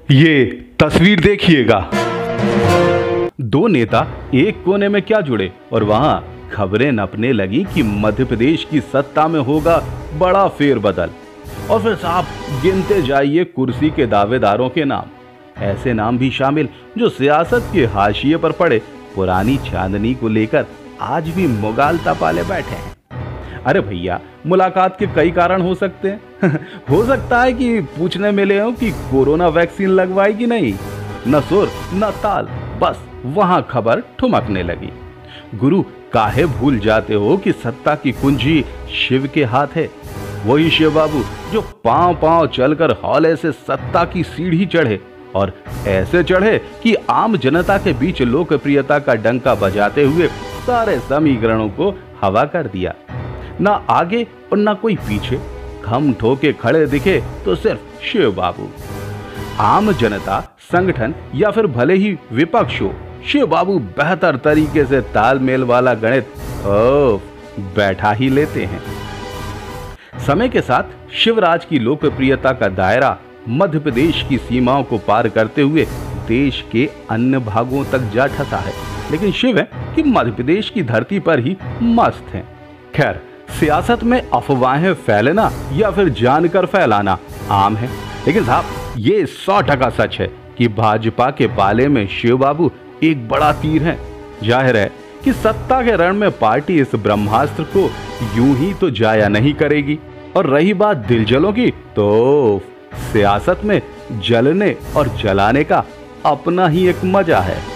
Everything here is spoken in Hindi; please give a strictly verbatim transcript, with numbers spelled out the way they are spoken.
ये तस्वीर देखिएगा। दो नेता एक कोने में क्या जुड़े और वहां खबरें नपने लगी कि मध्य प्रदेश की सत्ता में होगा बड़ा फेरबदल। और फिर साहब गिनते जाइए कुर्सी के दावेदारों के नाम, ऐसे नाम भी शामिल जो सियासत के हाशिए पर पड़े पुरानी चांदनी को लेकर आज भी मुगालता पाले बैठे हैं। अरे भैया, मुलाकात के कई कारण हो सकते हैं। हो सकता है कि पूछने मिले हो कि कोरोना वैक्सीन लगवाई कि नहीं, न सुर न ताल, बस वहां खबर ठुमकने लगी। गुरु काहे भूल जाते हो कि सत्ता की कुंजी शिव के हाथ है। वही शिव बाबू जो पांव पांव चलकर हौले से सत्ता की सीढ़ी चढ़े और ऐसे चढ़े कि आम जनता के बीच लोकप्रियता का डंका बजाते हुए सारे समीकरणों को हवा कर दिया। ना आगे और ना कोई पीछे, खम ठोके खड़े दिखे तो सिर्फ शिव बाबू। आम जनता, संगठन या फिर भले ही विपक्ष हो, शिव बाबू बेहतर तरीके से तालमेल वाला गणित ओ बैठा ही लेते हैं। समय के साथ शिवराज की लोकप्रियता का दायरा मध्य प्रदेश की सीमाओं को पार करते हुए देश के अन्य भागों तक जा ठसा है, लेकिन शिव है कि मध्य प्रदेश की धरती पर ही मस्त है। खैर, सियासत में अफवाहें फैलना या फिर जानकर फैलाना आम है, लेकिन साहब ये सौ टका सच है कि भाजपा के पाले में शिव बाबू एक बड़ा तीर है। जाहिर है कि सत्ता के रण में पार्टी इस ब्रह्मास्त्र को यूं ही तो जाया नहीं करेगी। और रही बात दिलजलों की, तो सियासत में जलने और जलाने का अपना ही एक मजा है।